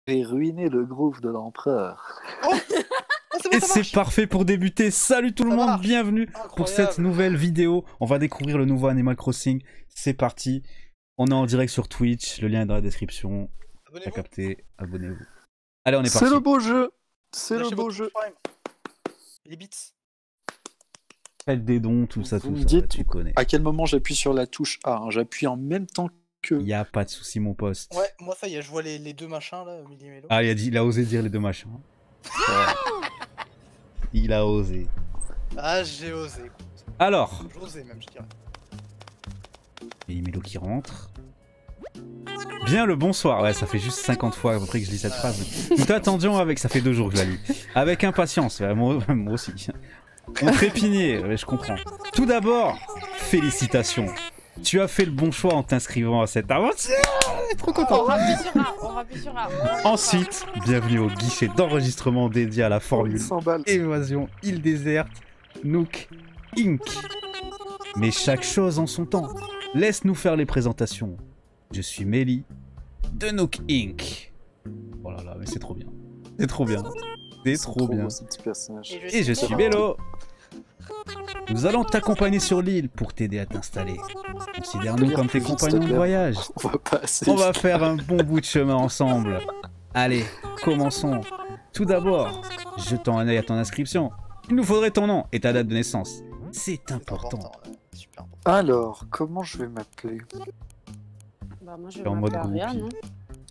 J'ai ruiné le groove de l'empereur. Oh, c'est bon, Et ça c'est marche. parfait pour débuter. Salut tout le Ça monde, marche. bienvenue pour cette Incroyable. nouvelle vidéo. On va découvrir le nouveau Animal Crossing. C'est parti. On est en direct sur Twitch, le lien est dans la description. T'as Abonnez-vous. capté, abonnez-vous. Allez, on est C'est parti. le beau jeu. C'est le Lâchez beau votre jeu. Prime. Les bits. Faites des dons, tout ça, Vous tout me ça. dites Tu connais. à quel moment j'appuie sur la touche A, hein. J'appuie en même temps que... Y a pas de souci, mon poste. Ouais, moi ça y est, je vois les deux machins là, Millie et Mélo. Ah, il a osé dire les deux machins. Il a osé. Ah, j'ai osé. Écoute. Alors, J'ai osé même, je dirais. et Milo qui rentre. Bien le bonsoir. Ouais, ça fait juste 50 fois à peu près que je lis cette phrase. Nous t'attendions avec... Ça fait 2 jours que je la lis. Avec impatience. Ouais, moi aussi. On trépignait, ouais, je comprends. Tout d'abord, félicitations. Tu as fait le bon choix en t'inscrivant à cette aventure. Trop content. On rappuie sur A, on rappuie sur A. Ensuite, bienvenue au guichet d'enregistrement dédié à la formule 100 balles. Évasion, île déserte, Nook, Inc. Mais chaque chose en son temps. Laisse-nous faire les présentations. Je suis Mélie, de Nook Inc. Oh là là, mais c'est trop bien. C'est trop bien. C'est trop bien. beau, ces petits personnages. Et je suis Mélo. Nous allons t'accompagner sur l'île pour t'aider à t'installer. Considère-nous comme tes compagnons de voyage. On va passer. On va faire un bon bout de chemin ensemble. Allez, commençons. Tout d'abord, jetons un œil à ton inscription. Il nous faudrait ton nom et ta date de naissance. C'est C'est important. là. Super important. Alors, comment je vais m'appeler? Bah moi je En vais mode m'appeler Ariane. groupie.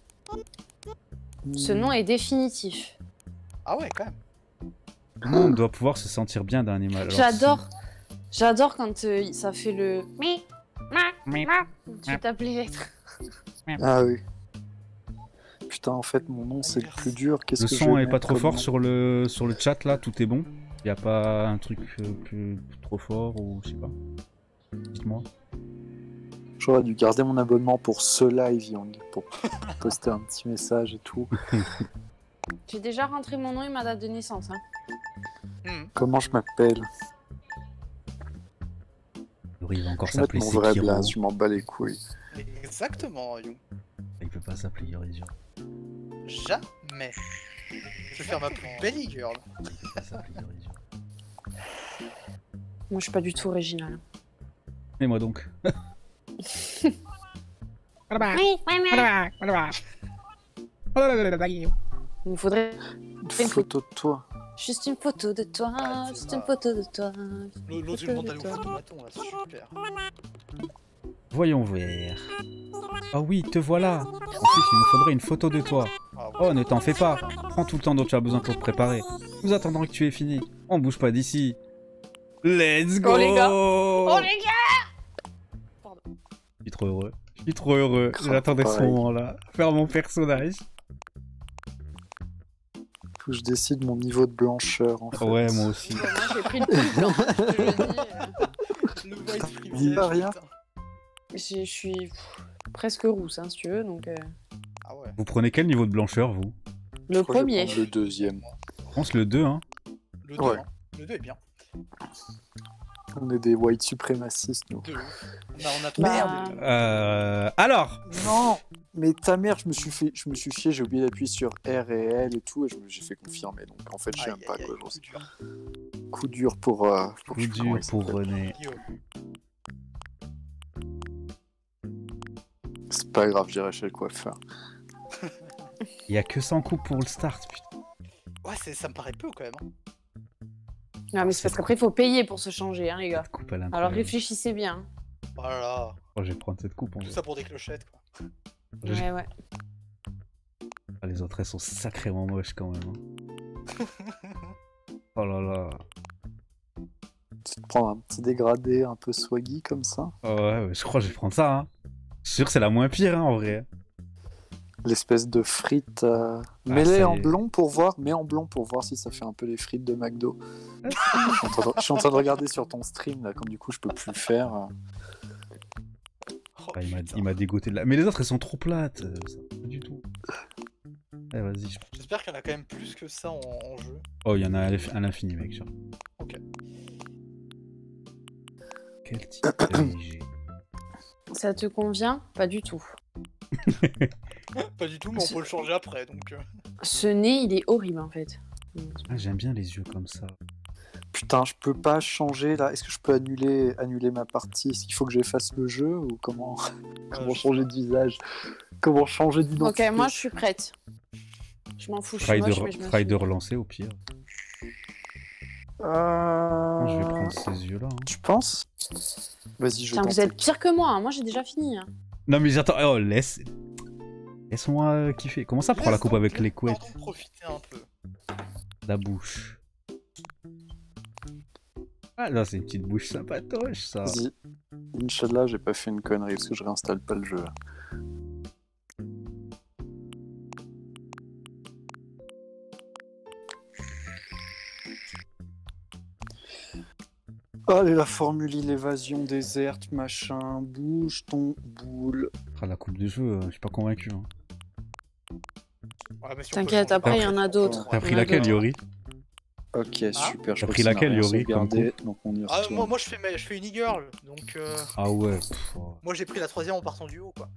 Ce nom est définitif. Ah ouais, quand même. Tout le monde doit pouvoir se sentir bien d'un animal. Alors, J'adore quand ça fait le mi, ma. Tu tapes les lettres. Ah oui. Putain, en fait, mon nom, c'est le plus dur. Qu'est-ce Le que son je vais est pas mettre trop comme fort nom sur le chat là, tout est bon. Y a pas un truc plus trop fort ou je sais pas. Dites-moi. J'aurais dû garder mon abonnement pour ce live, Young, pour poster un petit message et tout. J'ai déjà rentré mon nom et ma date de naissance. Hein. Comment je m'appelle? Il va encore Je vais mettre s'appeler mon vrai Sekiro. blaze, je m'en bats les couilles. Exactement, You. Il peut pas s'appeler Yorizio. Jamais. Je vais faire ma plus belle girl. Il peut pas s'appeler Yorizio. Moi je suis pas du tout originale. Et moi donc. Il me faudrait Une photo de toi. juste une photo de toi, Ah, c'est juste ça. une photo de toi. L'autre, il me demande d'aller au photomaton là, c'est super. Voyons voir. Ah oui, te voilà. Ensuite, il nous faudrait une photo de toi. Ah, ouais. Oh, ne t'en fais pas. Prends tout le temps dont tu as besoin pour te préparer. Nous attendons que tu aies fini. On bouge pas d'ici. Let's go. Oh, les gars. Oh les gars! Je suis trop heureux. Je suis trop heureux. Grave, J'attendais ce pareil. moment-là. Faire mon personnage. Faut que je décide mon niveau de blancheur, en fait. Ouais, moi aussi. Moi j'ai pris le plus blanc, je te le dis. Le white Dis privilege. pas rien. putain. Je suis presque rousse, hein, si tu veux, donc... Ah ouais. Vous prenez quel niveau de blancheur, vous? Le Je crois que je vais premier. prendre le deuxième. Je pense le 2, hein. Le 2, Ouais. hein. Le 2 est bien. On est des white suprémacistes, nous. De ouf. On a trop Bah, Alors, Non, mais ta mère, je me suis chié, j'ai oublié d'appuyer sur R et L et tout, et j'ai fait confirmer. Donc en fait, je sais même pas quoi. coup dur. Coup dur pour coup comment dur il pour s'appelle. René. Guillaume. C'est pas grave, j'irai chez le coiffeur. Il y a que 100 coups pour le start, putain. Ouais, ça me paraît peu quand même. Hein. non mais c'est parce qu'après il faut payer pour se changer, hein les gars. Cette coupe à l'intérieur. Alors réfléchissez bien. Voilà. Oh, je vais prendre cette coupe en Tout vrai. ça pour des clochettes quoi. Ouais, ouais. Ah, les autres, elles sont sacrément moches quand même. Hein. Oh là là. Tu te prends un petit dégradé un peu swaggy comme ça. Oh ouais, je crois que je vais prendre ça. Hein. Je suis sûr que c'est la moins pire hein, en vrai. L'espèce de frites. Mets-les c'est- en blond pour voir, mets en blond pour voir si ça fait un peu les frites de McDo. Je suis en train de regarder sur ton stream là, comme du coup je peux plus le faire. Oh, Ah, putain. il m'a dégoûté de là. Mais les autres, elles sont trop plates. Ça va pas du tout. Eh, vas-y. J'espère qu'il y en a quand même plus que ça en jeu. Oh, il y en a à l'infini, mec. Genre. Ok. Quel type de léger. Ça te convient? Pas du tout. Pas du tout, mais on peut le changer après, donc... Ce nez, il est horrible en fait. Ah, j'aime bien les yeux comme ça. Putain, je peux pas changer là. Est-ce que je peux annuler ma partie? Est-ce qu'il faut que j'efface le jeu ou comment comment changer de visage? Comment changer d'identité? Ok, moi je suis prête. Je m'en fous, je suis Try moche, mais je me de suis... relancer au pire. Je vais prendre ces yeux là. Tu penses? Vas-y, je Putain, vous tente. êtes pire que moi, hein. Moi j'ai déjà fini. Hein. Non mais j'attends. Oh, laisse-moi kiffer. Comment ça prend la coupe avec les couettes? Pardon, profiter un peu. La bouche. Ah là, c'est une petite bouche sympatoche ça. Vas-y. Inch'Allah, j'ai pas fait une connerie parce que je réinstalle pas le jeu. Allez, la formule, l'évasion déserte, machin, bouge ton boule. Ah, la coupe de cheveux, je suis pas convaincu. Hein. Ouais, mais si on peut T'inquiète, changer après il y en a après, d'autres. T'as Il y pris en a laquelle, d'autres. Yori? Ok, super. Je T'as crois pris que ça n'a laquelle, rien Yori, comme sauvegardé, donc on y Ah, retourne. moi je fais une e-girl, donc Ah ouais. Pff, oh. moi j'ai pris la 3ème en partant du haut, quoi.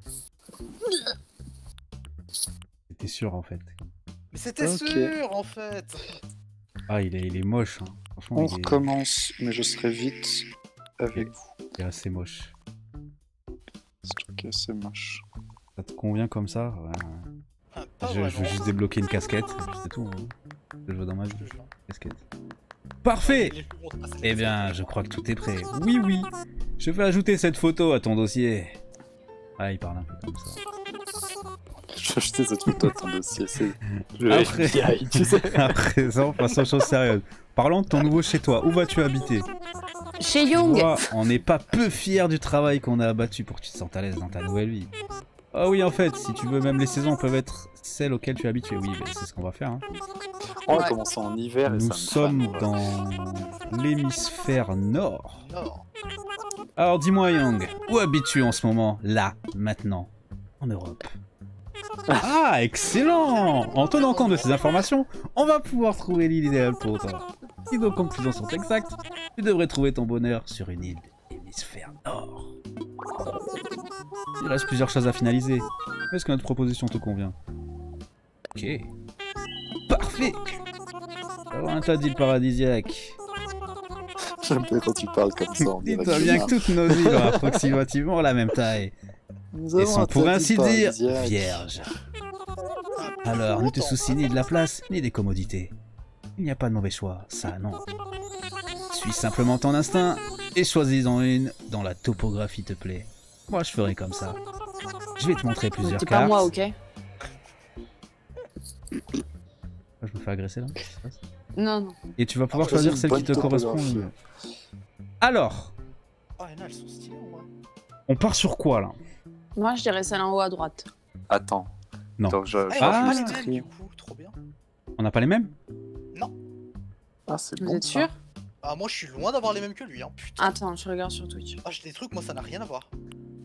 T'étais sûr en fait. Mais c'était Ok. sûr, en fait. Ah, il est moche. Hein. Franchement, On il recommence, mais je serai vite avec vous. est assez moche. Ok, c'est moche. Ça te convient comme ça? Ouais. Ah, pas Je veux vraiment. juste débloquer une casquette, c'est tout. Hein. Je veux dans ma vie. Je lance. Casquette. Parfait! Les cheveux vont te passer Eh les bien, casquettes. je crois que tout est prêt. Oui, oui. Je vais ajouter cette photo à ton dossier. Ah, il parle un peu comme ça. Je vais acheter cette photo de ton dossier. C'est le Après- FBI, tu sais. À présent, passons aux choses sérieuses. Parlons de ton nouveau chez toi. Où vas-tu habiter? Chez Tu Young. vois, on n'est pas peu fiers du travail qu'on a abattu pour que tu te sentes à l'aise dans ta nouvelle vie. Ah oui, en fait, si tu veux, même les saisons peuvent être celles auxquelles tu es habitué. Oui, ben, c'est ce qu'on va faire. Hein. On va Ouais. commencer en hiver et ça Nous me sommes fane, ouais. dans l'hémisphère nord. Nord. Alors dis-moi, Young, où habites-tu en ce moment, là, maintenant, en Europe? Ah, excellent! En tenant compte de ces informations, on va pouvoir trouver l'île idéale pour toi. Si nos conclusions sont exactes, tu devrais trouver ton bonheur sur une île de l'hémisphère nord. Il reste plusieurs choses à finaliser. Est-ce que notre proposition te convient? Ok. Parfait! Alors, un tas d'îles paradisiaques. J'aime bien quand tu parles comme ça. on dirait Dis-toi que bien je que toutes nos îles ont approximativement la même taille. Nous Et avons sont un pour tas ainsi d'îles dire paradisiaques. vierges. Alors, ne te soucie ni de la place, ni des commodités. Il n'y a pas de mauvais choix, ça non. Suis simplement ton instinct et choisis-en une dont la topographie te plaît. Moi, je ferai comme ça. Je vais te montrer plusieurs T'es cartes. pas moi, ok? Je me fais agresser là? Qu'est-ce qui se passe Non, non. Et tu vas pouvoir Choisis choisir une celle qui bonne te correspond. topographie. Alors, Oh, il y en a, elles sont stylées, en vrai. on part sur quoi là? Moi je dirais celle en haut à droite. Attends. Non. Donc, je Ah, il y je en Ah. a pas juste les mêmes, tri- du coup, trop bien. On n'a pas les mêmes? Ah, c'est Vous bon. êtes ça. sûr? Ah, moi je suis loin d'avoir les mêmes que lui, hein, putain. Attends, je regarde sur Twitch. Ah, j'ai des trucs, moi ça n'a rien à voir.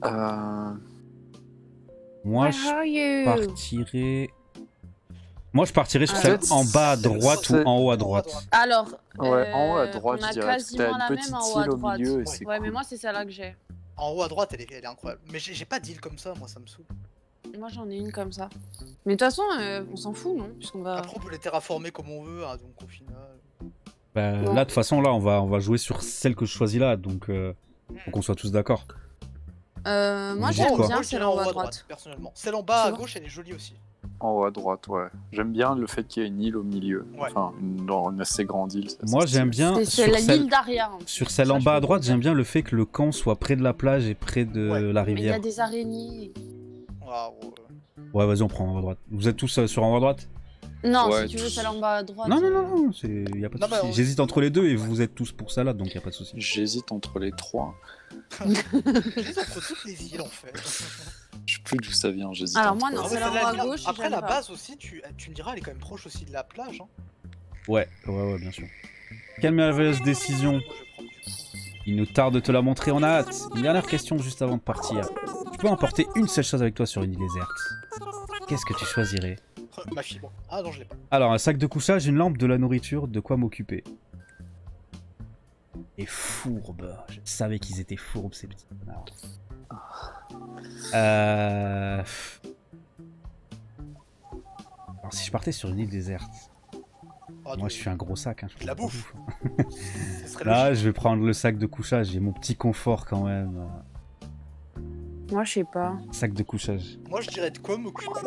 Moi, Where je are you? partirais. Moi, je partirais sur Ah. celle en bas à C'est- droite c'est- ou en haut à droite. Alors, Ouais, en haut à droite, on a je dirais. Parce que quasiment t'as une la petite même en haut à île au droite. milieu et Ouais. c'est Ouais, cool. mais moi c'est celle-là que j'ai. En haut à droite, elle est incroyable. Mais j'ai pas d'île comme ça, moi ça me saoule. Moi j'en ai une comme ça. Mais de toute façon, on s'en fout, non? Puisqu'on va. Après, on peut les terraformer comme on veut, hein, donc au final. Bah, Bon. là, de toute façon, là, on va jouer sur celle que je choisis là, donc faut qu'on soit tous d'accord. Moi Vous dites j'aime quoi? bien Moi, je celle dirais en haut à droite. personnellement. Celle en bas Tu à vois gauche, elle est jolie aussi. En haut à droite, ouais. J'aime bien le fait qu'il y ait une île au milieu. Ouais. Enfin, une assez grande île. ça, Moi, c'est j'aime stylé. bien C'est sur la celle, l'île d'Aria. hein. sur celle Ça, en je bas à peux droite, te dire. j'aime bien le fait que le camp soit près de la plage et près de Ouais. la Mais il y rivière. a des araignées. Waouh. Ouais, vas-y, on prend en haut à droite. Vous êtes tous sur en haut à droite? Non, Ouais, si tu veux tous. celle en bas à droite. Non, non, non, non, y a pas de Non, mais souci. on- J'hésite entre les deux et vous êtes tous pour ça là, donc y a pas de souci. J'hésite entre les trois. J'hésite entre toutes les îles en fait. Je sais plus d'où ça vient, j'hésite. Alors entre moi, eux. non, Ah ouais, celle en celle-là, haut à elle vient. gauche, Après j'aime la pas. base aussi, tu me diras, elle est quand même proche aussi de la plage. Hein. Ouais, bien sûr. Quelle merveilleuse décision. Moi, je vais prendre du coup. Il nous tarde de te la montrer, on a hâte. Une dernière question juste avant de partir. Tu peux emporter une seule chose avec toi sur une île déserte. Qu'est-ce que tu choisirais? Ma fibre. Ah non, je l'ai pas. Alors, un sac de couchage, une lampe, de la nourriture, de quoi m'occuper. Et fourbe. Je savais qu'ils étaient fourbes, ces petits connards. Alors si je partais sur une île déserte, Oh, moi je suis un gros sac. Hein, je de la peux pas bouffe. Ce serait Là, logique. je vais prendre le sac de couchage, j'ai mon petit confort quand même. Moi, je sais pas. Sac de couchage. Moi, je dirais de quoi m'occuper.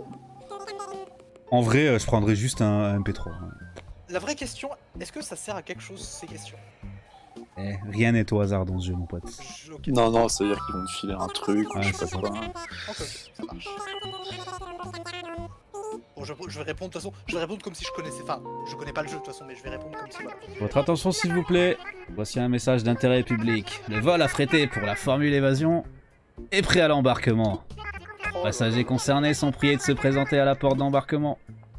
En vrai, je prendrais juste un MP3. Hein. La vraie question, est-ce que ça sert à quelque chose ces questions? Eh, rien n'est au hasard dans ce jeu, mon pote. Ok. Non, non, ça veut dire qu'ils vont me filer un truc, ou Ouais, je sais c'est ça. pas quoi. Ok, ça marche. Bon, je vais répondre de toute façon. Je vais répondre comme si je connaissais. Enfin, je connais pas le jeu de toute façon, mais je vais répondre comme si voilà. Votre attention s'il vous plaît. Voici un message d'intérêt public. Le vol affrété pour la Formule Évasion est prêt à l'embarquement. Oh, Passagers concernés sont priés de se présenter à la porte d'embarquement.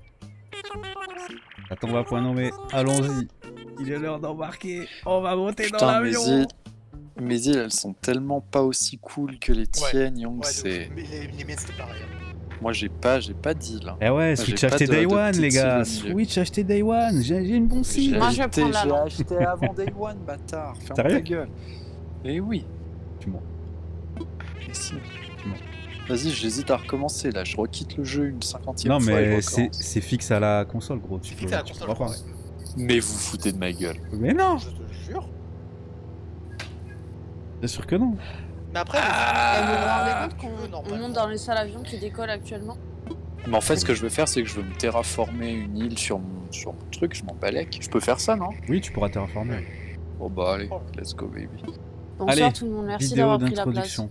Ça tombe à point nommé. Allons-y. Il est l'heure d'embarquer. On va monter dans Putain, mes l'avion. îles... mes îles, elles sont tellement pas aussi cool que les tiennes, Young, ouais, c'est... mais les miennes c'était pareil. Moi, j'ai pas d'île. Hein. Eh ouais, J'ai Switch pas acheté de Day One, petite les gars. île au milieu. Switch acheté Day One. J'ai une bonne cible. Moi, je vais prendre la J'ai lampe. acheté avant Day One, bâtard. Ferme Sérieux ta gueule. Eh oui. Tu mens. Mais si. Tu mens. Vas-y, j'hésite à recommencer là. Je requitte le jeu une 50e Non, fois. et mais je c'est recommence. fixe à la console, gros. C'est fixe à la console, je crois, ouais. Mais vous foutez de ma gueule. Mais non, Je te jure. bien sûr que non. Mais après, Vous vous Ah, rendez compte tu veux, qu'on normalement. monte dans les salles avions qui décollent actuellement? Mais en fait, ce que je veux faire, c'est que je veux me terraformer une île sur mon truc. Je m'en balèque. Je peux faire ça, non? Oui, tu pourras terraformer. Bon bah allez, let's go baby. Bonsoir Allez, tout le monde, merci Vidéo d'avoir pris la place. d'introduction.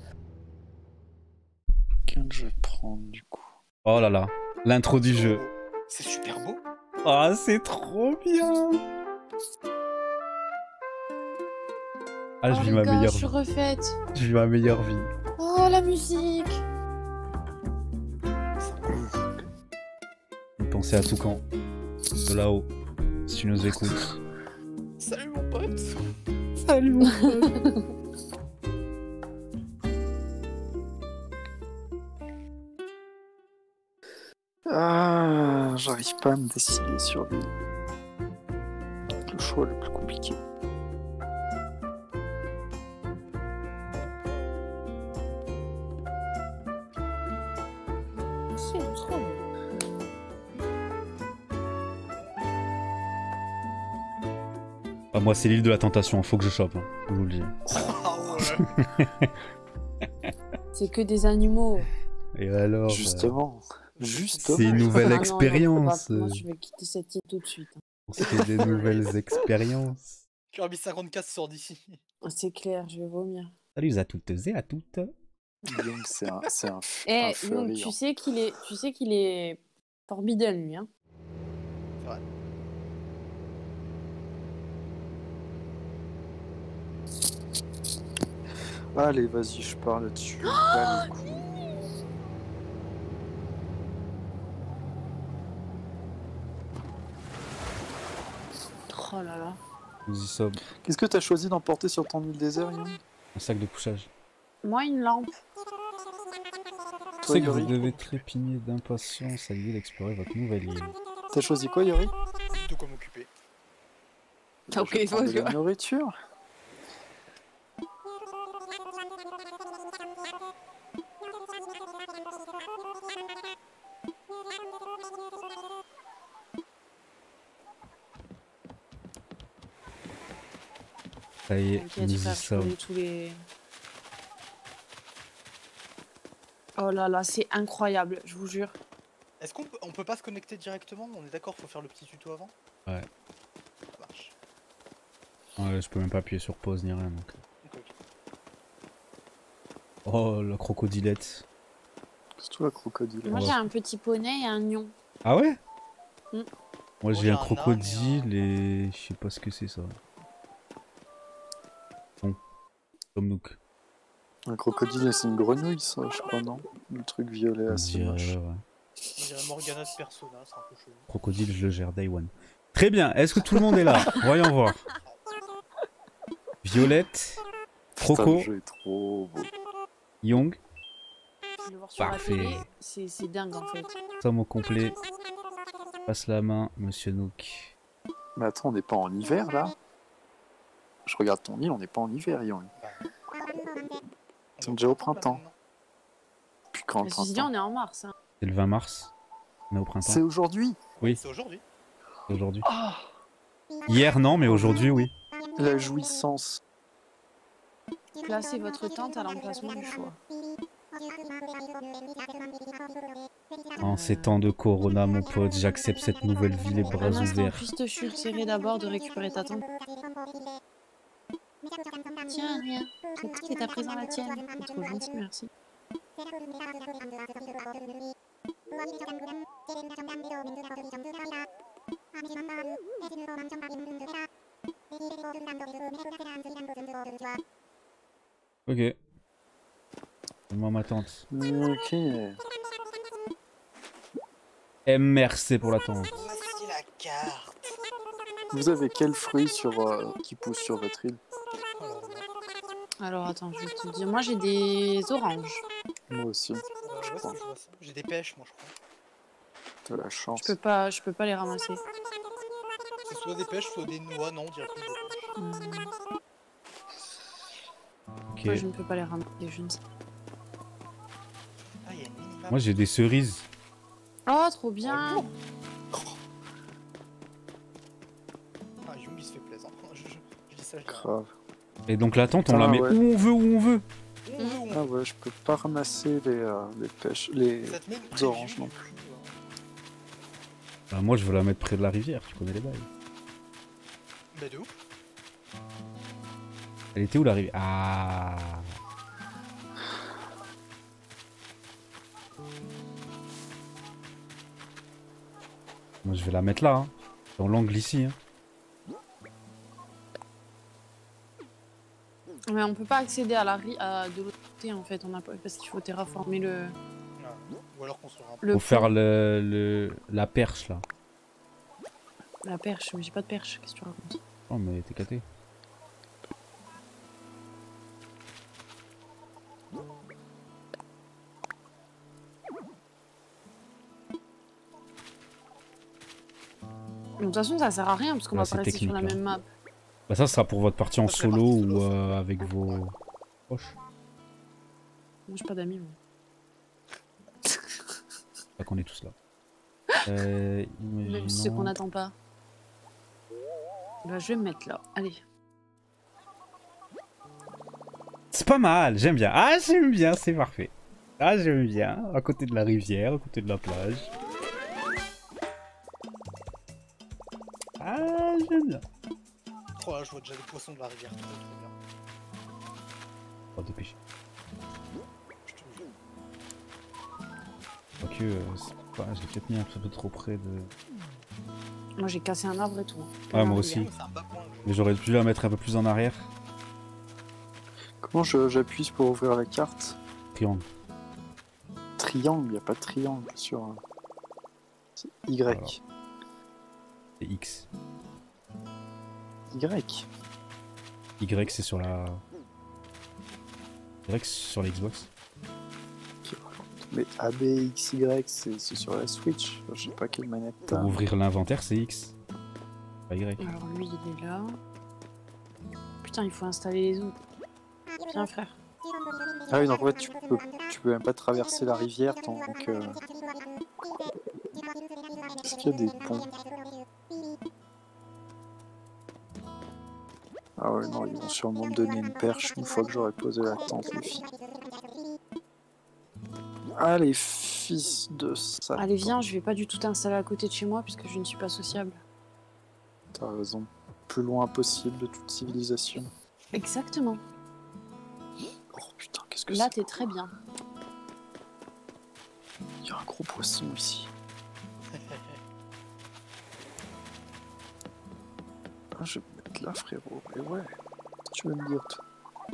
Quel je vais prendre du coup? Oh là là, l'intro du jeu. C'est super beau. Ah, c'est trop bien. Ah, je Oh vis les ma gars, meilleure je suis vie. refaite. Je vis ma meilleure vie. Oh la musique. Pensez à Toucan. De là-haut. Si tu nous écoutes. Salut mon pote. Salut mon pote. Ah, j'arrive pas à me décider sur le choix le plus compliqué. C'est trop bien. Ah, moi, c'est l'île de la tentation. Faut que je chope. Hein. Je vous le dis. Ah ouais. C'est que des animaux. Et alors Justement. Justement. C'est une nouvelle Ah non, non, expérience. Moi, je vais quitter cette île tout de suite. C'est des nouvelles expériences. Kirby 54 sort d'ici. C'est clair, je vais vomir. Salut à toutes et à toutes. Young, c'est un Eh, furry, donc, hein. tu sais qu'il est forbidden, lui, hein. C'est vrai. Allez, vas-y, je parle là-dessus. Allez, cool. Oh là là. Nous y sommes. Qu'est-ce que t'as choisi d'emporter sur ton île désert, Young? Un sac de couchage. Moi, une lampe. Je sais que vous Yori, devez trépigner d'impatience à l'idée d'explorer votre nouvelle île. t'as choisi quoi, Yori? De quoi m'occuper. Ok, Je vais prendre de toi, la nourriture. Ça y est, T'inquiète, nous y frère, je sommes. connais tous les... Oh là là, c'est incroyable, je vous jure. Est-ce qu'on peut pas se connecter directement? On est d'accord, faut faire le petit tuto avant? Ouais. Ça marche. Ouais, je peux même pas appuyer sur pause ni rien donc. Ok, ok. Oh, la crocodilette. C'est toi, crocodile. Moi, Ouais. j'ai un petit poney et un lion. Ah ouais? Mm. Moi j'ai j'ai un un âne crocodile et je sais pas ce que c'est ça. Bon. Comme Nook. Un crocodile, c'est une grenouille, ça, je crois, non? Le truc violet, On assez dirait, moche. ouais. On dirait Morgana's Persona, c'est un peu chelou. Crocodile, je le gère, Day One. Très bien, est-ce que tout le monde est là? Voyons voir. Violette, Putain, Croco, le jeu est trop beau. Young, Le voir sur Parfait. la télé, c'est dingue, en fait. somme au complet. Passe la main, monsieur Nook. Mais attends, on n'est pas en hiver, là? Je regarde ton île, on n'est pas en hiver, Young. C'est déjà au printemps. Puis quand le Mais ceci dit, printemps? on est en mars. Hein. C'est le 20 mars. On est au printemps. C'est aujourd'hui. Oui, C'est aujourd'hui. aujourd'hui. Ah, Hier, non, mais aujourd'hui, oui. la jouissance. Placez votre tente à l'emplacement du choix. En ces temps de corona, mon pote, j'accepte cette nouvelle vie les bras Un instant, ouverts. puis-je te suggérer d'abord de récupérer ta tente? Tiens, rien. C'est à présent la tienne. C'est trop gentil, merci. Ok. Donne-moi ma tente. Ok. MRC pour la tente. Voici la carte. Vous avez quel fruit qui pousse sur votre île? Alors attends, je vais te dire. Moi j'ai des oranges. Moi aussi. Je vois ça. J'ai des pêches, moi, je crois. T'as la chance. Je peux pas les ramasser. C'est soit des pêches, soit des noix, non, directement des pêches. Ok. Moi je ne peux pas les ramasser, je ne sais. Ah, il y a une mini-map. Moi, j'ai des cerises. Oh, trop bien! Ah, Young, il se fait plaisir. Je dis ça, je Grave. Et donc la tente, on Ah, la met ouais. où on veut, où on veut. Ah ouais, je peux pas ramasser les pêches, les Ça te met une oranges preview, non du plus. coup, Bah, moi, je veux la mettre près de la rivière, tu connais les bails. Bah de où? Elle était où la rivière? Ah. Moi, je vais la mettre là, hein. Dans l'angle ici. Hein. Mais on peut pas accéder à de l'autre côté en fait, parce qu'il faut terraformer Ah, ou alors construire un le Faut faire pont. la perche là. La perche, mais j'ai pas de perche, qu'est-ce que tu racontes? Oh, mais t'es caté. De toute façon, ça sert à rien parce qu'on Là, va c'est pas rester sur la technique, même map. Bah, ça sera pour votre partie en Ça, c'est la solo partie ou solo, ça. avec vos proches. Moi, j'ai pas d'amis, moi. Pas qu'on est tous là. Même ceux qu'on n'attend pas. Bah, je vais me mettre là. Allez. C'est pas mal, j'aime bien. Ah, j'aime bien, c'est parfait. Ah, j'aime bien. À côté de la rivière, à côté de la plage. Ah, j'aime bien. Oh là, je vois déjà les poissons de la rivière, trop bien. Oh, dépêche. Je te jure. Quoique, j'ai peut-être mis un peu trop près de... Moi, j'ai cassé un arbre et tout. Ouais, moi aussi. C'est un bas point. Mais j'aurais pu la mettre un peu plus en arrière. Comment j'appuie pour ouvrir la carte? Triangle. Triangle, y a pas de triangle sur. C'est Y. Voilà. C'est X. Y. Y, c'est sur la... Y, c'est sur la Xbox. Mais ABXY, c'est sur la Switch. Je sais pas quelle manette t'as. Pour ouvrir l'inventaire, c'est X. Pas Y. Alors, lui, il est là. Putain, il faut installer les autres. Viens, frère. Ah oui, donc en fait, tu peux même pas traverser la rivière tant que. Est-ce qu'il y a des ponts? Ah ouais, non, ils vont sûrement me donner une perche une fois que j'aurai posé la tente, les filles. Ah, les fils de ça. Allez, viens, je vais pas du tout t'installer à côté de chez moi puisque je ne suis pas sociable. T'as raison. Plus loin possible de toute civilisation. Exactement. Oh putain, qu'est-ce que Là, c'est? t'es très bien. Il y a un gros poisson ici. Ah, je vais me mettre là, frérot. Mais ouais, tu vas me dire tout.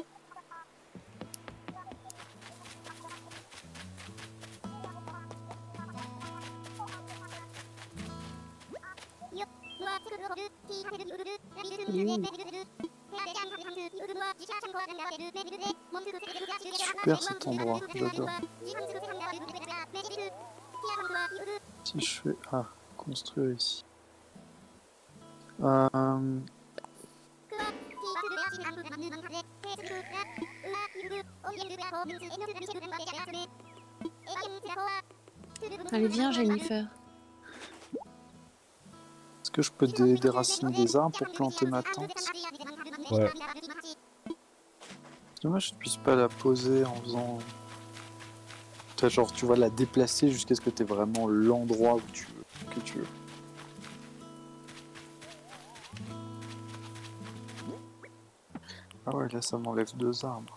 Super cet endroit, j'adore. Si je fais... Ah, construire ici. Allez, viens, Jennifer. Est-ce que je peux déraciner des arbres pour planter ma tente? Ouais. C'est dommage que je ne puisse pas la poser en faisant... Genre, tu vas la déplacer jusqu'à ce que tu aies vraiment l'endroit où tu veux, que tu veux. Ah ouais, là ça m'enlève 2 arbres.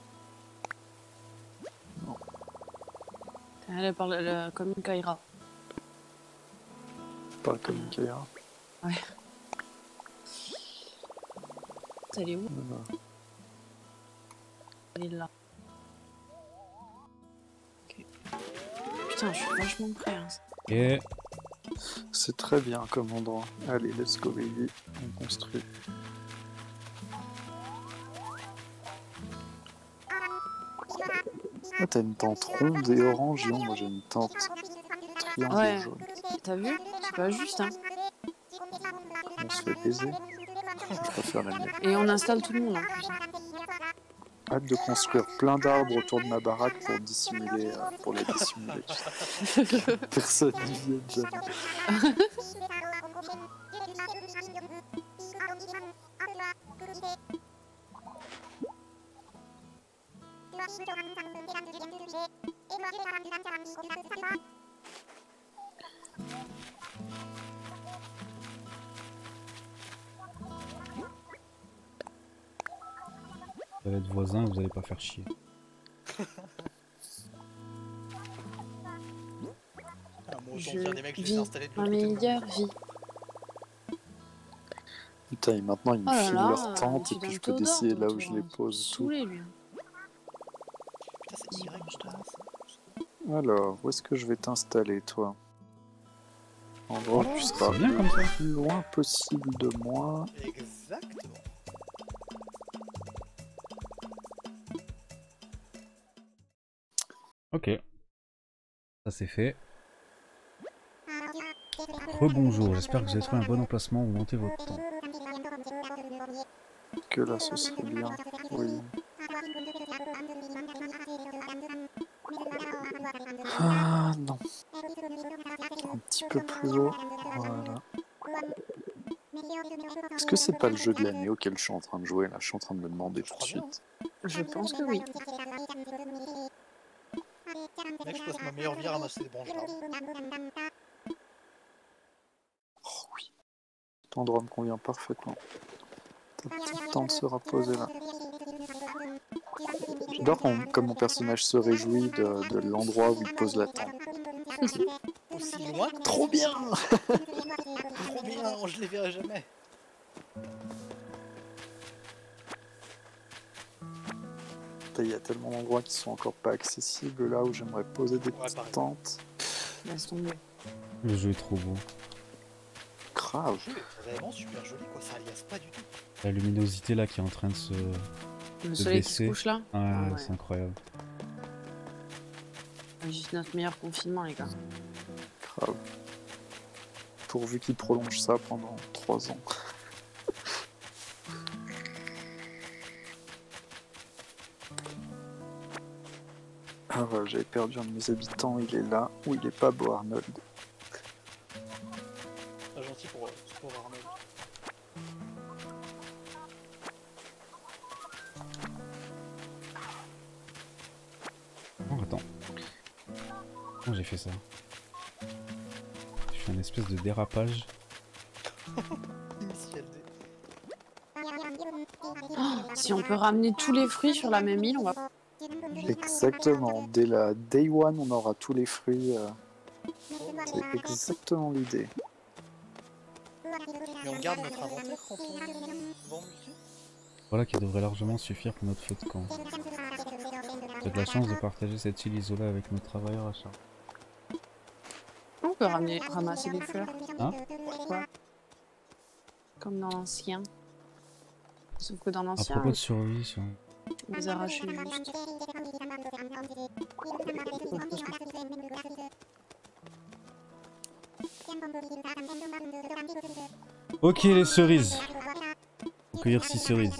Elle parle comme une Kaira. Pas comme une Kaira. Ouais. Elle est où? Elle est là. Ok. Putain, je suis vachement prêt. Hein. Et C'est très bien comme endroit. Allez, let's go baby, on construit. Ah, t'as une tente ronde et orange, non, moi j'ai une tente triangle Ouais. jaune. T'as vu? C'est pas juste, hein. On se fait baiser. Je préfère la mienne. Et on installe tout le monde en plus. Hâte de construire plein d'arbres autour de ma baraque pour dissimuler, pour les dissimuler. Personne n'y vient jamais. vous allez être voisins, vous allez pas faire chier. Ah, moi, autant dire des mecs, je les ai vis installés de ma l'autre côté de moi. meilleure vie. Putain, et maintenant ils me Oh là filent là, leur tente et tu puis je donnes peux tout décider d'ordre, là où tu je vas les pose. Tout. saouler, lui. Putain, c'est direct, je trouve. Alors, où est-ce que je vais t'installer, toi? Endroit où tu seras C'est bien comme ça. le plus loin possible de moi. Exactement. Ok. Ça c'est fait. Rebonjour, j'espère que vous avez trouvé un bon emplacement où monter votre temps. Que là, ce serait bien. Oui. Ah non. Un petit peu plus haut. Voilà. Est-ce que c'est pas le jeu de l'année auquel je suis en train de jouer là? Je suis en train de me demander tout de crois bien, suite. Je pense que oui. Mec, je passe ma meilleure vie à ramasser des branches d'arbres. Oh oui. Cet endroit me convient parfaitement. Ta petite tente sera posée là. J'adore comme mon personnage se réjouit de l'endroit où il pose la tente. Aussi loin que Trop bien! trop bien, je les verrai jamais. Il y a tellement d'endroits qui sont encore pas accessibles là où j'aimerais poser des Ouais, petites pareil. tentes. Laisse tomber. Le jeu est trop beau. Grave. Le jeu est vraiment super joli, quoi. Ça alias pas du tout. La luminosité là qui est en train de se... Le soleil qui se baisser. couche là. Ouais, Ah ouais. c'est incroyable. Juste notre meilleur confinement, les gars. Grave. Pourvu qu'il prolonge ça pendant 3 ans. Ah voilà, j'avais perdu un de mes habitants, il est là. Ou il est pas beau, Arnold. Pas gentil pour Arnold. Oh, attends. Comment j'ai fait ça? J'ai fait un espèce de dérapage. Initial D. Si on peut ramener tous les fruits sur la même île, on va. Exactement. Dès la Day One, on aura tous les fruits. C'est exactement l'idée. Mais on garde notre inventaire quand on vend le musée. Voilà qui devrait largement suffire pour notre feu de camp. Vous avez de la chance de partager cette île isolée avec nos travailleurs à charge. On peut ramasser des fleurs. Hein? Ouais. Comme dans l'ancien. Sauf que dans À l'ancien, propos de survie, sur... on les arrachait juste. Ok les cerises. Faut cueillir 6 cerises.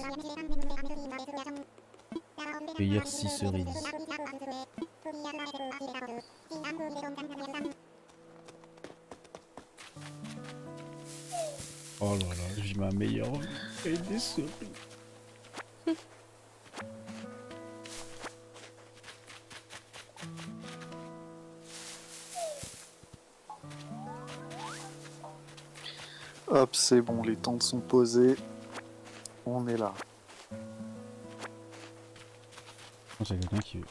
Cueillir 6 cerises. Oh là là, je vis ma meilleure vie. Et des souris. Hop, c'est bon, les tentes sont posées. On est là. Oh, j'ai quelqu'un qui...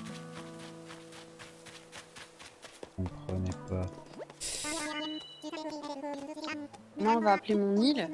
comprenez pas. Moi, on va appeler mon île.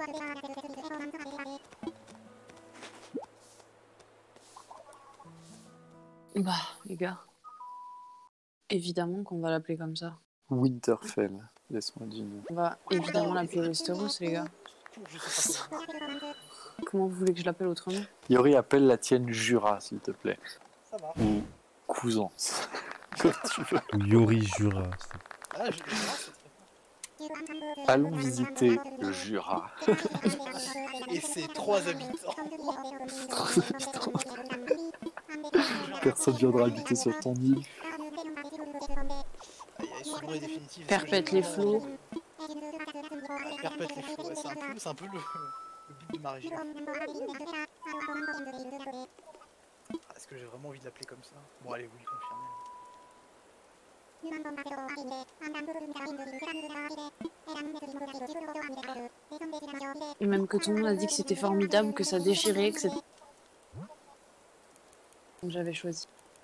Bah, les gars. Évidemment qu'on va l'appeler comme ça. Winterfell, laisse-moi deviner. On va évidemment l'appeler Westeros, les gars. Je sais pas comment. Comment vous voulez que je l'appelle autrement? Yori, appelle la tienne Jura, s'il te plaît. Ça va. Ou Cousance. Comme tu veux. Ou Yori Jura. Ah, c'est très bien. Allons visiter le Jura. Et ses 3 habitants. Personne viendra habiter sur ton île. Son nom est définitif. Perpète les flots. Perpète les flots, ouais, c'est un peu le but de ma région. Est-ce que j'ai vraiment envie de l'appeler comme ça? Bon, allez, oui, confirmé. Et même que tout le monde a dit que c'était formidable, que ça déchirait, que c'était... Donc j'avais choisi.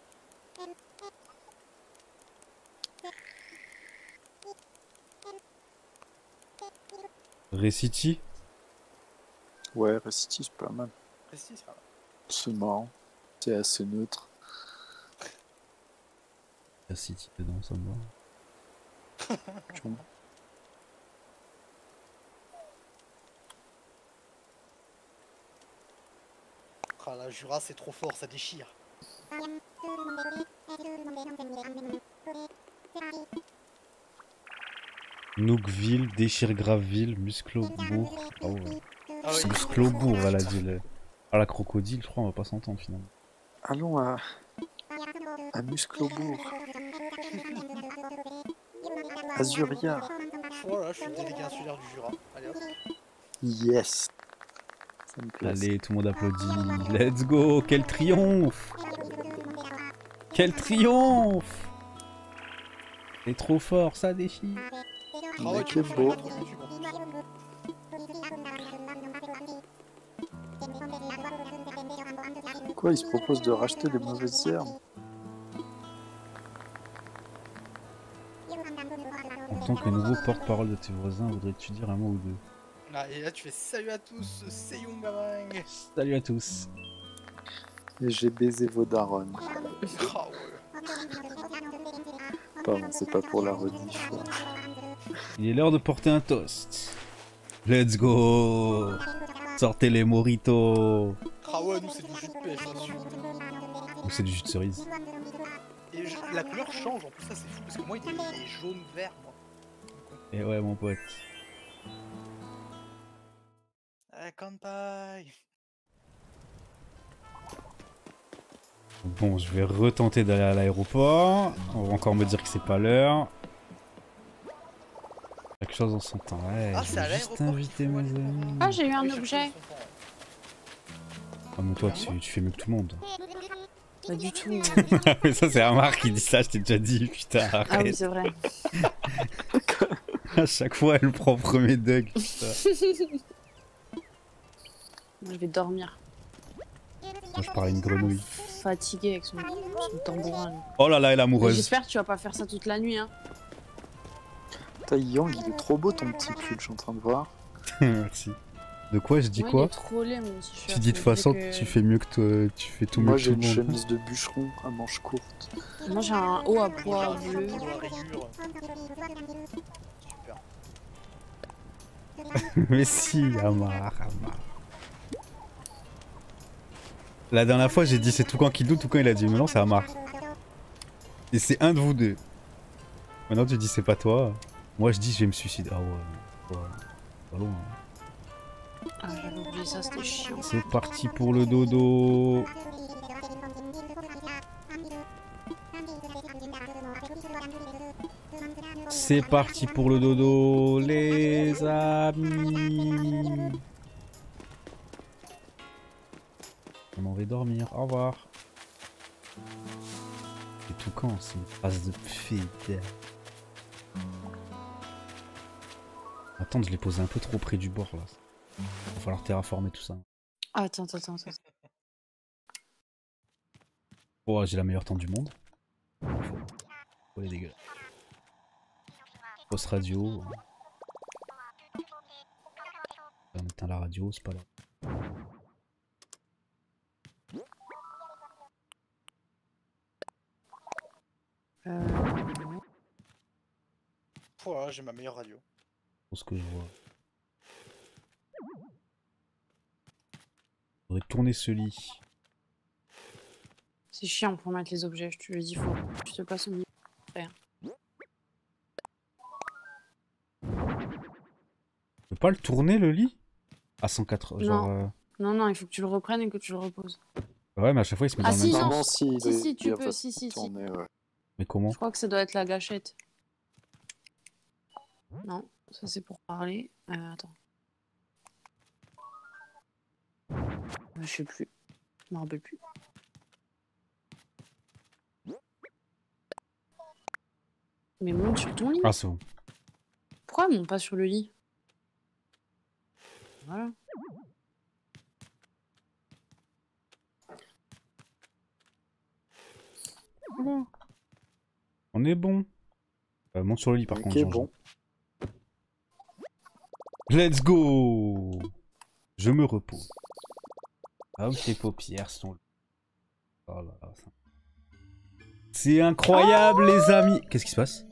Recity. Ouais, Recity, c'est pas mal. Précis, c'est pas mal. C'est marrant. C'est assez neutre. Recity dedans, ça me va. Ah, la Jura, c'est trop fort, ça déchire. Nookville, Déchire-Graveville, Musclobourg. Ah ouais. Ah oui. Musclobourg, elle a dit. Ah, la crocodile, je crois, on va pas s'entendre finalement. Allons à Musclobourg. Azuria. Voilà, je suis délégué insulaire du Jura. Allez hop. Yes. Ça me plaît. Allez, tout le monde applaudit. Let's go, quel triomphe! Quel triomphe! C'est trop fort, ça déchire. Ah ouais, quel beau. Quoi, il se propose de racheter les mauvaises herbes? En tant que nouveau porte-parole de tes voisins, voudrais-tu dire un mot ou deux? Ah, et là, tu fais salut à tous, c'est Youngabang. Salut à tous. Et j'ai baisé vos darons. Ah ouais. Pardon, c'est pas pour la rediff. Ouais. Il est l'heure de porter un toast. Let's go! Sortez les moritos! Ah ouais, nous, c'est du jus de pêche là-dessus. Ou c'est du jus de cerise. Et la couleur change en plus, ça c'est fou parce que moi il est jaune vert moi. Et ouais, mon pote. Kanpai. Bon, je vais retenter d'aller à l'aéroport. On va encore me dire que c'est pas l'heure. Chaque chose en son temps. Ouais, Ah, je c'est à vais juste l'aéroport inviter qu'il faut mes aller. amis. Ah, j'ai eu un Oui, objet. Ah, mais toi, tu fais mieux que tout le monde. Pas du tout. Mais ça, c'est Amar qui dit ça, je t'ai déjà dit. Putain, Ah oui, arrête. c'est vrai. À chaque fois, elle prend premier Doug. Putain. Je vais dormir. Moi, je parle à une grenouille. Fatigué avec son tambourin. Oh là là, elle est amoureuse. J'espère que tu vas pas faire ça toute la nuit, hein. Putain, Yang, il est trop beau ton petit pull, je suis en train de voir. Merci. De quoi je dis Moi, il quoi est trop laid, mon t-shirt. Tu dis de On façon dirait que que- tu fais mieux que toi, tu fais tout mieux Moi, que j'ai tout le une monde. chemise de bûcheron à manches courtes. Moi, j'ai un haut à poids bleu. Dans la rayure. Super. Mais si, Amar. La dernière fois, j'ai dit c'est Toucan qui doute, Toucan il a dit mais non, c'est Amar. Et c'est un de vous deux. Maintenant, tu dis c'est pas toi. Moi, je dis je vais me suicider. Ah ouais. Pas loin. Ah, j'avais oublié ça, c'était chiant. C'est parti pour le dodo. C'est parti pour le dodo, les amis. On en va dormir, au revoir. Et tout quand c'est une phrase de fée. Attends, je l'ai posé un peu trop près du bord là. Il va falloir terraformer tout ça. Attends. Oh, j'ai la meilleure tente du monde. Oh, les dégueux. Post radio. On éteint la radio, c'est pas là. Voilà, j'ai ma meilleure radio. Pour ce que je vois. Faudrait tourner ce lit. C'est chiant pour mettre les objets, je te le dis, faut. Je te passe au milieu. Rien. Tu peux pas le tourner le lit? À 104, genre. Non, il faut que tu le reprennes et que tu le reposes. Ouais, mais à chaque fois il se met Ah, dans le si, même non. sens. Si, tu peux, si. tourner, ouais. Mais comment? Je crois que ça doit être la gâchette. Non, ça c'est pour parler. Attends. Je sais plus. Je m'en rappelle plus. Mais monte sur ton lit. Ah, c'est bon. Pourquoi elle monte pas sur le lit? Voilà. On est bon. Monte sur le lit par contre. Ok, Jean-Jean. bon. Let's go. Je me repose. Ah, ok, paupières sont. Oh là là. C'est incroyable, les amis. Qu'est-ce qui se passe?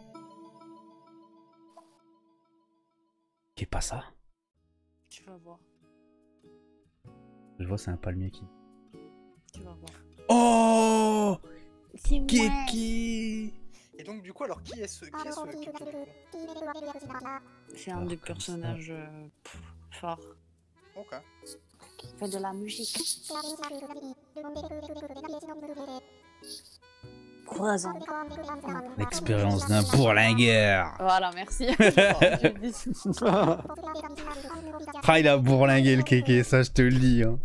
Qu'est pas ça? Tu vas voir. Je vois, c'est un palmier qui. Tu vas voir. Oh! C'est moi. Et donc, du coup, alors, qui est ce C'est un des personnages forts. Ok. Qui fait de la musique. 3 ans. L'expérience d'un bourlingueur. Voilà, merci. Ah, il a bourlingué le kéké, ça je te le dis. Hein.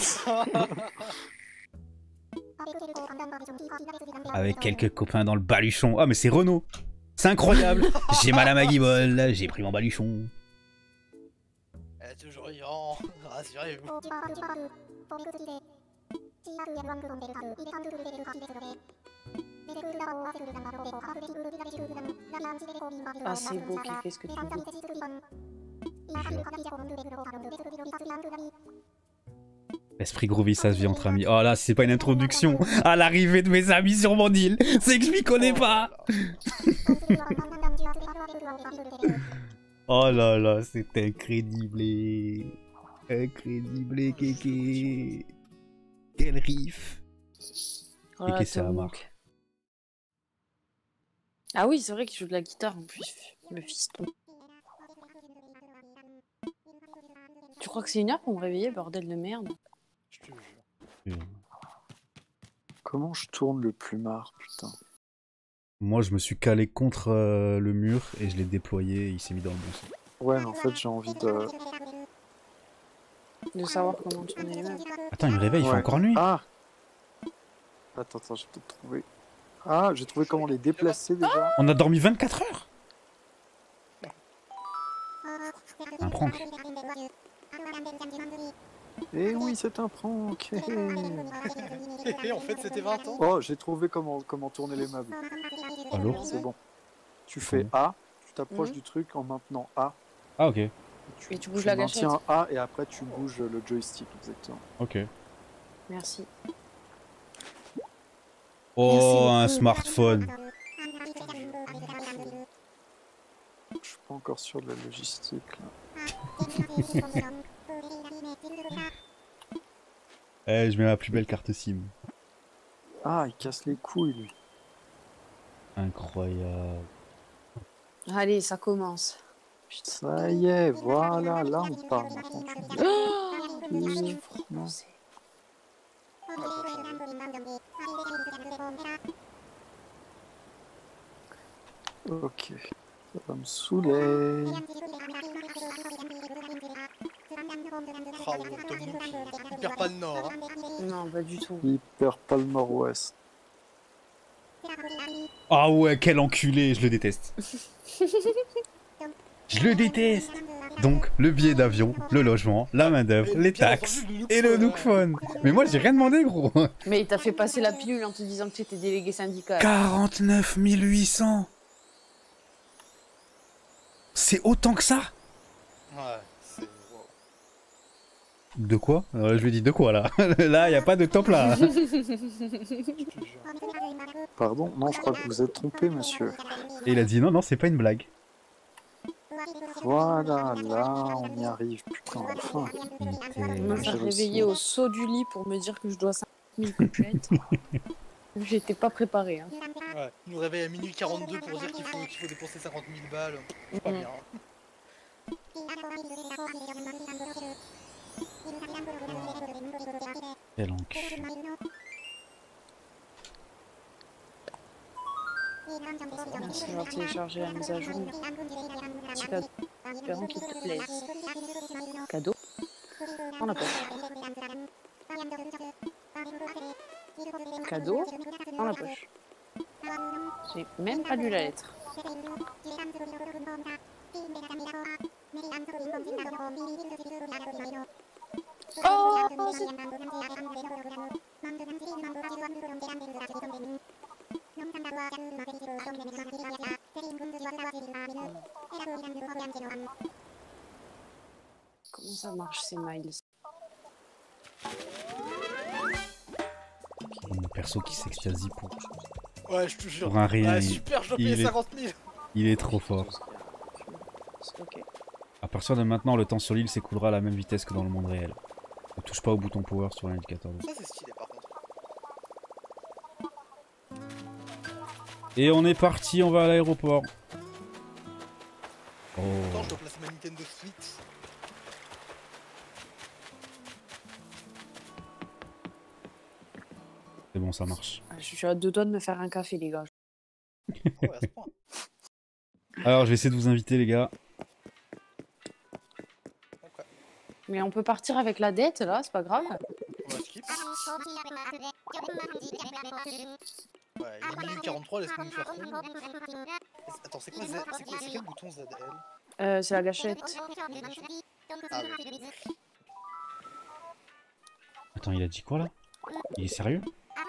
Avec quelques copains dans le baluchon. Ah, mais c'est Renaud. C'est incroyable. J'ai mal à ma guibole, j'ai pris mon baluchon. Elle est toujours vivant. Rassurez-vous. Ah, c'est beau, Kéké, ce que tu dis. L'esprit groovy, ça se vit entre amis. Oh là, c'est pas une introduction à l'arrivée de mes amis sur mon île. C'est que je m'y connais pas. Oh là là, c'est incrédible. Incrédible, kéké. Quel riff. Voilà, Kéké, c'est ton la oncle. marque. Ah oui, c'est vrai qu'il joue de la guitare en plus, le fiston. Tu crois que c'est 1h pour me réveiller, bordel de merde? Je te jure. Comment je tourne le plumard, putain. Moi, je me suis calé contre le mur et je l'ai déployé et il s'est mis dans le bon sens. Ouais, mais en fait, j'ai envie de... De savoir comment tourner les meubles. Attends, il me réveille, il fait Ouais. encore nuit. Ah! Attends, j'ai peut-être trouvé... Ah, j'ai trouvé comment les déplacer déjà. On a dormi 24 heures. Un prank. Eh oui, c'est un prank. Et en fait, c'était 20 ans. Oh, j'ai trouvé comment tourner les meubles. Allô? C'est bon. Tu fais A, tu t'approches du truc en maintenant A. Ah, ok. Et tu bouges la gâchette. maintiens A et après tu bouges le joystick, exactement. Ok. Merci. Oh, un smartphone. Je suis pas encore sûr de la logistique là. Eh, je mets ma plus belle carte SIM. Ah, il casse les couilles lui. Incroyable. Allez, ça commence. Ça y est, voilà, là on parle maintenant. Non. Ok. Ça va me saouler. Oh, Tom Nook, il perd pas le nord. Hein. Non, pas du tout. Il perd pas le nord-ouest. Ah ouais, quel enculé, je le déteste. Je le déteste. Donc, le billet d'avion, le logement, la main-d'œuvre, les taxes et le Nook Phone. Mais moi, j'ai rien demandé, gros. Mais il t'a fait passer la pilule en te disant que tu étais délégué syndical. 49 800. C'est autant que ça? Ouais, c'est... Wow. De quoi? Je lui ai dit de quoi, là? Là, y a pas de top, là. Je te jure. Pardon? Non, je crois que vous êtes trompé, monsieur. Et il a dit non, non, c'est pas une blague. Voilà, là, on y arrive. Putain, enfin. Il m'a fait J'ai réveiller au saut du lit pour me dire que je dois 50 000 couchettes. J'étais pas préparée. Hein. Ouais, il nous réveille à minuit 42 pour dire qu'il faut dépenser 50 000 balles. C'est pas bien. Hein. Quel encul. Merci d'avoir téléchargé la mise à jour. Petit cadeau. Espérons qu'il te plaise. Cadeau dans la poche. Cadeau dans la poche. J'ai même pas lu la lettre. Oh, comment ça marche ces miles? Mon perso qui s'extasie pour Ouais, je te jure. un rien. Ouais, super, je dois payer 50 000. Il est trop fort. Ok. À partir de maintenant, le temps sur l'île s'écoulera à la même vitesse que dans le monde réel. Ne touche pas au bouton power sur l'indicateur. Ça, c'est stylé par contre. Et on est parti, on va à l'aéroport. Oh. Attends, je dois placer ma Nintendo Switch. C'est bon, ça marche. Je suis à deux doigts de me faire un café, les gars. Oh, ouais, à ce point. Alors, je vais essayer de vous inviter, les gars. Ok. Mais on peut partir avec la dette, là, c'est pas grave. On va skip. Ouais, il est minuit 43, laisse-nous nous faire fondre. Attends, c'est quoi Z? C'est quel bouton ZL? C'est la gâchette. Ah oui. Attends, il a dit quoi, là? Il est sérieux?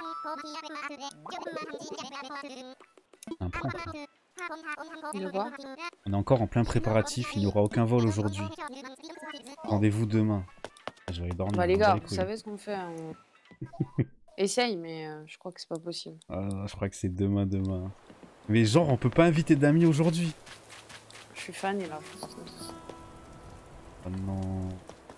Un prank, là. Il le voit. On est encore en plein préparatif, il n'y aura aucun vol aujourd'hui. Rendez-vous demain. Je vais aller dormir. Bah les on va gars, les vous couilles. savez ce qu'on fait. Essaye, mais je crois que c'est pas possible. Je crois que c'est demain. Mais genre, on peut pas inviter d'amis aujourd'hui. Je suis fan et là, par contre. Oh non.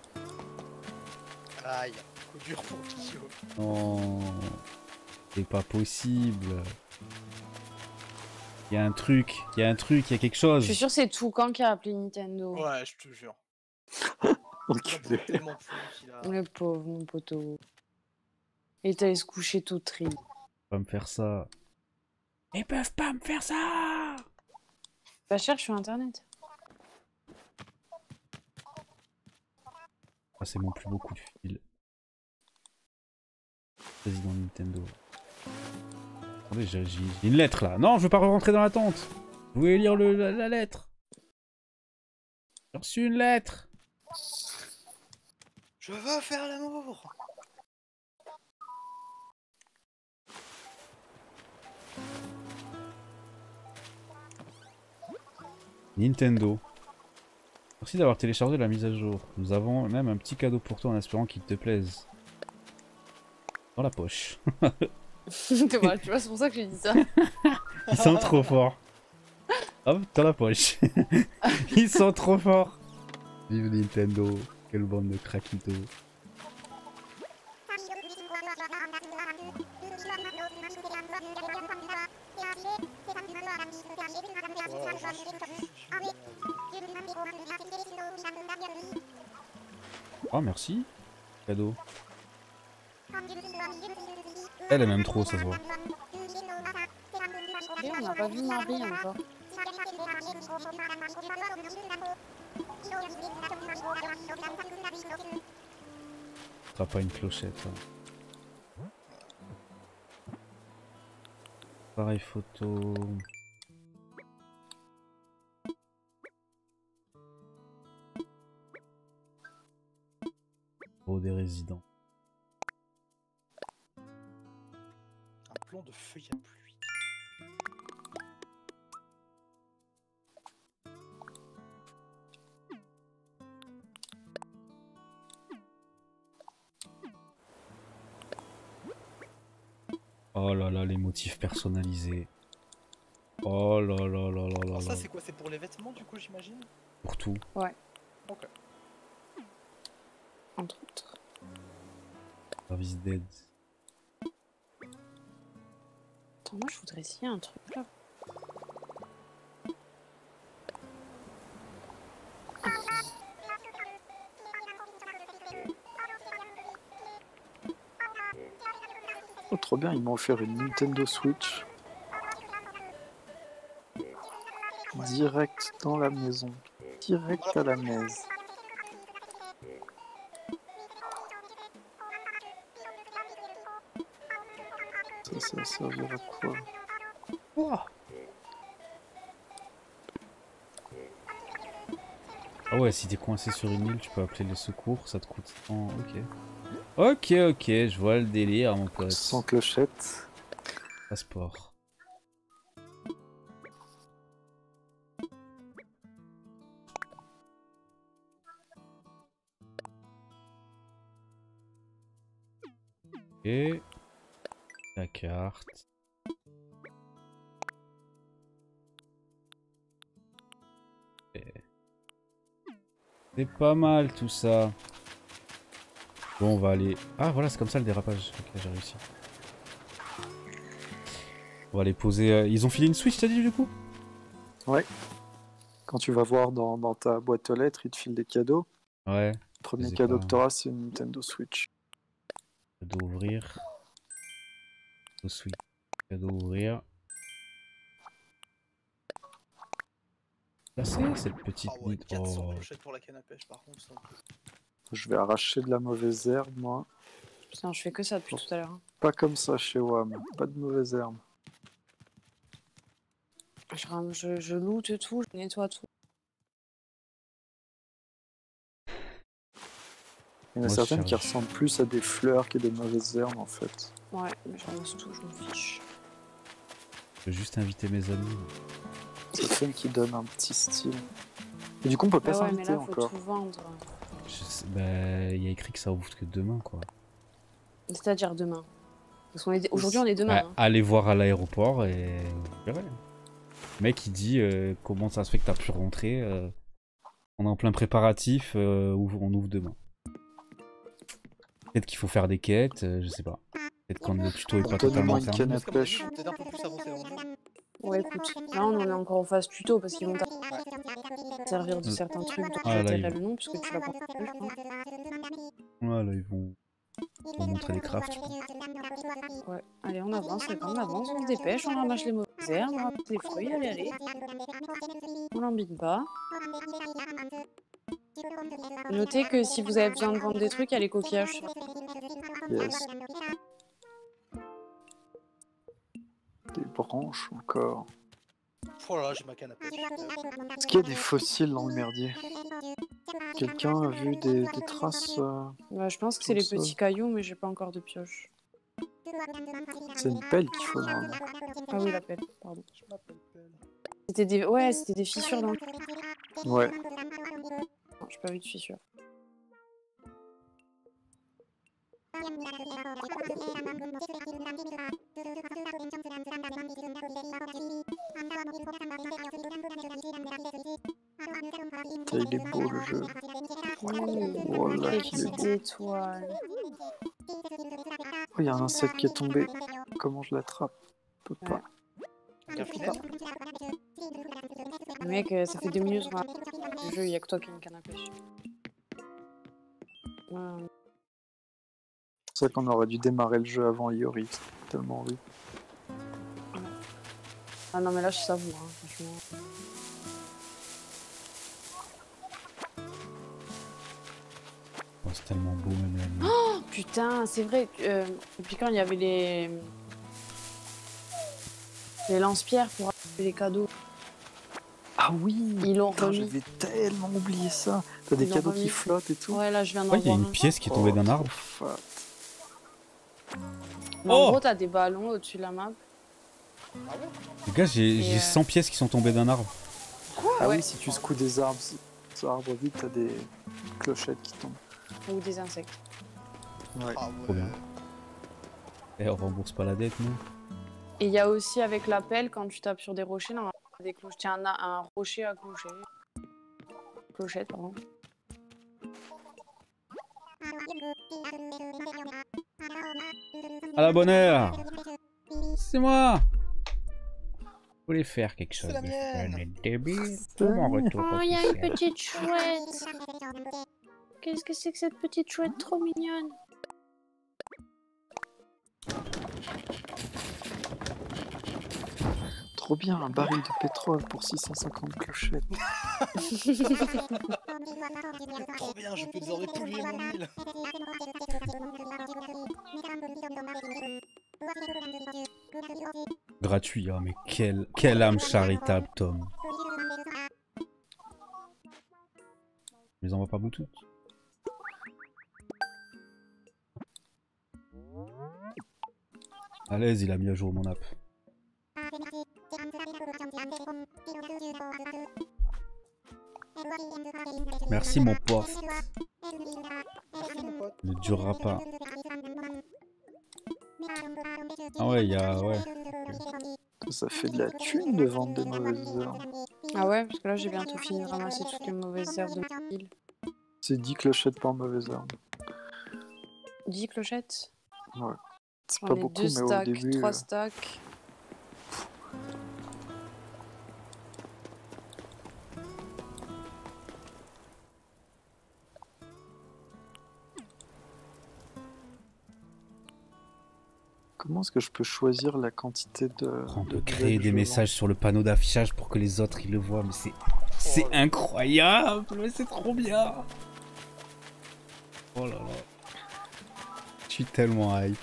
Aïe, coup dur pour Kyo. Non. C'est pas possible. Il y a un truc, il y a quelque chose. Je suis sûr que c'est Toucan qui a appelé Nintendo. Ouais, je te jure. Enculé. Tellement fou qu'il a... Le pauvre, mon poteau. Il est allé se coucher tout triste. Pas me faire ça. Ils peuvent pas me faire ça. Pas cher sur internet. Ah, c'est mon plus beau coup de fil. Président Nintendo. Attendez, j'ai une lettre là. Non, je veux pas rentrer dans la tente. Vous voulez lire la lettre? J'ai reçu une lettre. Je veux faire l'amour. Nintendo. Merci d'avoir téléchargé la mise à jour. Nous avons même un petit cadeau pour toi en espérant qu'il te plaise. Dans la poche. Tu vois, c'est pour ça que j'ai dit ça. Ils sont trop forts. Hop, dans la poche. Ils sont trop forts. Vive Nintendo. Quelle bande de craquitos. Oh, merci. Cadeau. Elle aime trop, ça se voit. On n'a pas vu Marie encore. Ce sera pas une clochette. Hein. Pareil photo. Des résidents. Un plan de feuilles à pluie. Oh là là, les motifs personnalisés. Oh là là là là là là. Ça c'est quoi? C'est pour les vêtements du coup j'imagine? Pour tout. Ouais. Ok. Entre autres. Service d'aide. Attends, moi je voudrais essayer un truc là. Oh, trop bien, ils m'ont offert une Nintendo Switch. Direct dans la maison. Direct à la maison. Ça va servir à quoi? Oh. Ah ouais, si t'es coincé sur une île, tu peux appeler les secours, ça te coûte 100. Ok, je vois le délire, mon pote. Sans clochette. Passeport. Et la carte. C'est pas mal tout ça. Bon, on va aller... Ah voilà, c'est comme ça le dérapage. Ok, j'ai réussi. On va aller poser... Ils ont filé une Switch, t'as dit du coup? Ouais. Quand tu vas voir dans ta boîte aux lettres, ils te filent des cadeaux. Ouais. Le premier cadeau que t'auras, c'est une Nintendo Switch. Cadeau ouvrir. Switch. Cadeau ouvrir. Là c'est le petit... Ah ouais, 400 clochettes pour la canne à pêche par contre. Ça... Je vais arracher de la mauvaise herbe, moi. Putain, je fais que ça depuis tout à l'heure. Hein. Pas comme ça chez WAM, pas de mauvaise herbe. Je loot tout, je nettoie tout. Il y en a certaines qui ressemblent plus à des fleurs que des mauvaises herbes en fait. Ouais, mais je ramasse tout, je m'en fiche. Je peux juste inviter mes amis. C'est celle qui donne un petit style. Et du coup, on peut pas s'inviter encore. Mais là, faut tout vendre. Bah, il y a écrit que ça ouvre que demain, quoi. C'est-à-dire demain. Parce qu'on est... Aujourd'hui, on est demain. Hein. Allez voir à l'aéroport et vous verrez. Le mec, il dit comment ça se fait que t'as pu rentrer. On est en plein préparatif, on ouvre demain. Peut-être qu'il faut faire des quêtes, je sais pas. Peut-être quand le tuto est pas totalement fermé. Ouais, écoute, là on en est encore en phase tuto parce qu'ils vont servir de certains trucs dont je tairai le nom puisque tu l'as pas compris, je pense. Voilà, ils vont montrer les crafts. Ouais, allez, on avance, on se dépêche, on ramasse les mauvaises herbes, on ramasse les fruits, allez. On l'embine pas. Notez que si vous avez besoin de vendre des trucs, il y a les coquillages. Yes. Des branches encore. Oh là là, j'ai ma canne à pêche. Est-ce qu'il y a des fossiles dans le merdier? Quelqu'un a vu des traces Bah, je pense que c'est les petits cailloux, mais j'ai pas encore de pioche. C'est une pelle qu'il faut vendre. Ah oui, la pelle, pardon. C'était des... Ouais, c'était des fissures dans le... Ouais. Non, j'ai pas vu de fissures. Il est beau le jeu. Voilà, il est étoiles. Oh, il y a un insecte qui est tombé. Comment je l'attrape? Je peux pas. Mec, ça fait 2 minutes dans le jeu, il y a que toi qui as une canne à pêche. C'est vrai qu'on aurait dû démarrer le jeu avant Iori, c'est tellement horrible. Ah non mais là je savoure, hein, franchement. c'est tellement beau, même. Oh putain, c'est vrai. Depuis quand il y avait les lance-pierres pour acheter les cadeaux. Ah oui, Ils l'ont putain, remis. j'avais tellement oublié ça. T'as des Ils l'ont cadeaux qui remis. flottent et tout. Ouais, là je viens d'en Ouais, il y a voir une un. pièce qui est tombée d'un trop arbre. fat. Mais en gros, t'as des ballons au-dessus de la map. Les gars, j'ai Et, 100 pièces qui sont tombées d'un arbre. Ah Ouais. oui, si tu secoues des arbres, vite, t'as des clochettes qui tombent. Ou des insectes. Ouais. Ah Trop bien. ouais. Et on rembourse pas la dette, nous. Et il y a aussi avec la pelle, quand tu tapes sur des rochers, non, des cloches. Tiens, un rocher à clocher. Clochette, pardon. À la bonne heure. C'est moi. Faut les faire quelque chose. C'est la mienne. Débile. Pour mon retour Oh, il y a une officiel. petite chouette. Qu'est-ce que c'est que cette petite chouette trop mignonne? Trop bien, un baril de pétrole pour 650 clochettes. Trop bien, je peux désormais polluer mon île. Gratuit, hein, mais quelle âme charitable, Tom. Je les envoie par Bluetooth. À l'aise, il a mis à jour mon app. Merci mon pote. Ne durera pas. Ah ouais, il y a... Ouais. Ça fait de la thune de vendre des mauvaises herbes. Ah ouais, parce que là j'ai bientôt fini de ramasser toutes les mauvaises herbes de ma ville. C'est 10 clochettes par mauvaise herbe. 10 clochettes. Ouais. C'est J'en pas ai beaucoup, 2 mais au stacks, début... 3 stacks. Comment est-ce que je peux choisir la quantité De créer des messages sur le panneau d'affichage pour que les autres ils le voient, mais c'est incroyable, mais c'est trop bien. Oh là là. Je suis tellement hype.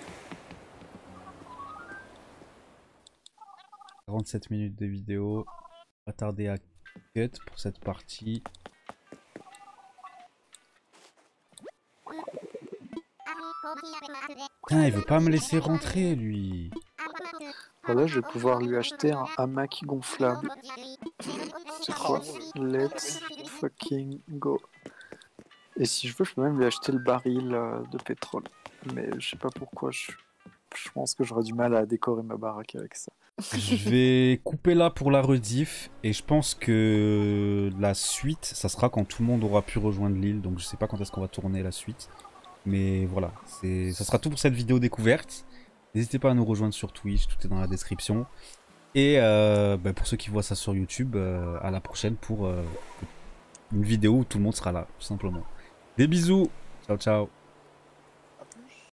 47 minutes de vidéo. Pas tarder à cut pour cette partie. Putain, il veut pas me laisser rentrer, lui. Voilà, je vais pouvoir lui acheter un hamac gonflable. C'est quoi? Let's fucking go. Et si je veux, je peux même lui acheter le baril de pétrole. Mais je sais pas pourquoi, je pense que j'aurais du mal à décorer ma baraque avec ça. Je vais couper là pour la rediff. Et je pense que la suite, ça sera quand tout le monde aura pu rejoindre l'île. Donc je sais pas quand est-ce qu'on va tourner la suite. Mais voilà, ça sera tout pour cette vidéo découverte. N'hésitez pas à nous rejoindre sur Twitch, tout est dans la description. Et pour ceux qui voient ça sur YouTube, à la prochaine pour une vidéo où tout le monde sera là, tout simplement. Des bisous, ciao ciao.